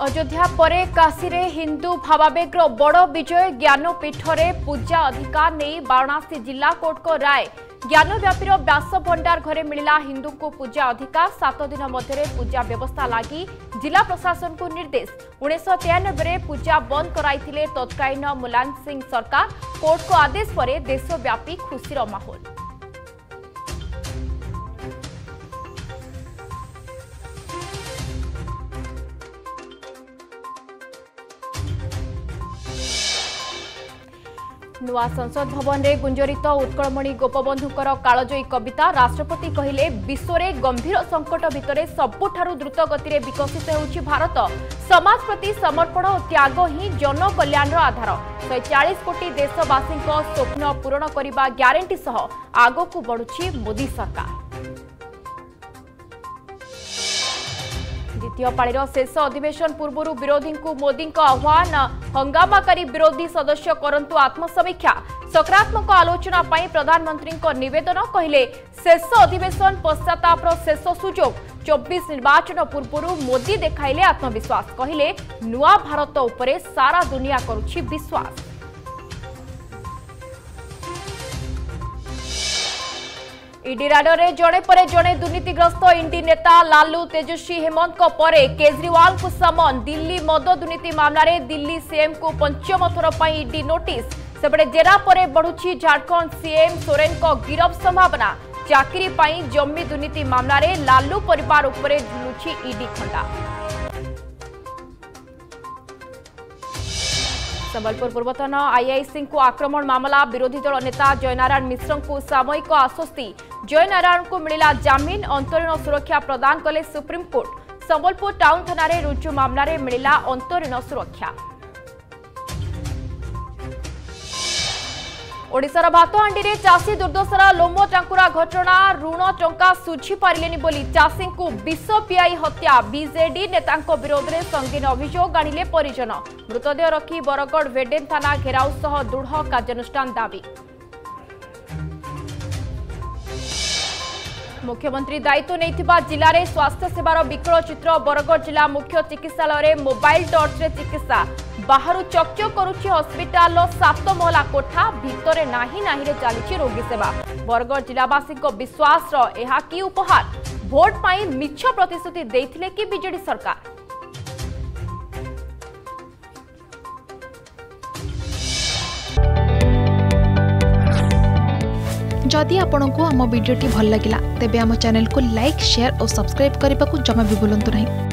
अयोध्या परे काशी रे हिंदू भावावेगर बड़ विजय ज्ञानपीठ रे पूजा अधिकार नहीं वाराणसी जिला कोर्ट को राय। ज्ञानव्यापीर व्यास भंडार घरे मिला हिंदू को पूजा अधिकार 7 दिन मध्य पूजा व्यवस्था लगी जिला प्रशासन को निर्देश। 1993 पूजा बंद कराइथिले तत्कालीन मुलायम सिंह सरकार। कोर्ट को आदेश पर देशव्यापी खुशीर माहौल। नुआ संसद भवन में गुंजरित उत्कलमणि गोपबंधुकर कालजयी कविता। राष्ट्रपति कहले विश्व में गंभीर संकट भितर सबुठारु द्रुत गति विकसित होउछि भारत। समाज प्रति समर्पण और त्याग ही जन कल्याण आधार। 140 कोटी देशवासी स्वप्न पूरण करने ग्यारंटी सह आगकू बढ़ुछि मोदी सरकार। द्वितीय पाळीर शेष अधिवेशन पूर्व विरोधी को मोदी आह्वान। हंगामाकारी विरोधी सदस्य करंतु आत्मसमीक्षा। सकारात्मक आलोचना पाई प्रधानमंत्री निवेदन। कहले शेष अधिवेशन पश्चातापर शेष सुजोग। 24 निर्वाचन पूर्व मोदी देखाइले आत्मविश्वास। कहले नुआ भारत उपरे सारा दुनिया करुछि विश्वास। ईडी राडरे जड़े पर जड़े दुर्नीतिग्रस्त इंडी नेता लालू तेजस्वी हेमंत को परे केजरीवाल को समन। दिल्ली मद दुर्नीति मामला रे दिल्ली सीएम को पंचम थर पर ईडी नोटिस। सेपटे जेरा पर बढ़ुछि झारखंड सीएम सोरेन को गिरफ संभावना। चाकरी पाई जमी दुर्नीति मामला रे लालू परिवार उपरे झुलुछि ईडी खंडा। संबलपुर पूर्वतन आईआईसी को आक्रमण मामला। विरोधी दल नेता जयनारायण मिश्र को सामयिक आश्वस्ति। जयनारायण को मिला जामिन। अंतरीण सुरक्षा प्रदान कले सुप्रीमकोर्ट। संबलपुर टाउन थाना रे रुजु मामला रे मिला अंतरीण सुरक्षा। ओडिशार भातहांडी रे चाषी दुर्दशार लोम टांकुरा घटना। ऋण टंका सुझी पारिलेनी बोली चाषी को विष पियाई हत्या। बीजेडी नेता विरोध में संगीन अभियोग आनिले परिजन। मृतदेह रखी बरगढ़ वेडेन थाना घेराव सह दृढ़ कार्यानुष्ठान दाबी। मुख्यमंत्री दायित्व नहीं जिले में स्वास्थ्य सेवार विकल चित्र। बरगढ़ जिला मुख्य चिकित्सालय में मोबाइल टर्च रे चिकित्सा। बाहर चकचक करुछि हस्पिटाल 7 महला कोठा। भितरे नाही रे चली रोगी सेवा। बरगढ़ जिलावासी विश्वास यह कि उपहार। भोट पाई मिछ प्रतिश्रुति देथिले कि बीजेडी सरकार। जदि आपंक आम भिडी भल लगा तेब आम चैनल को लाइक शेयर और सब्सक्राइब करने को जमा भी भूलु नहीं।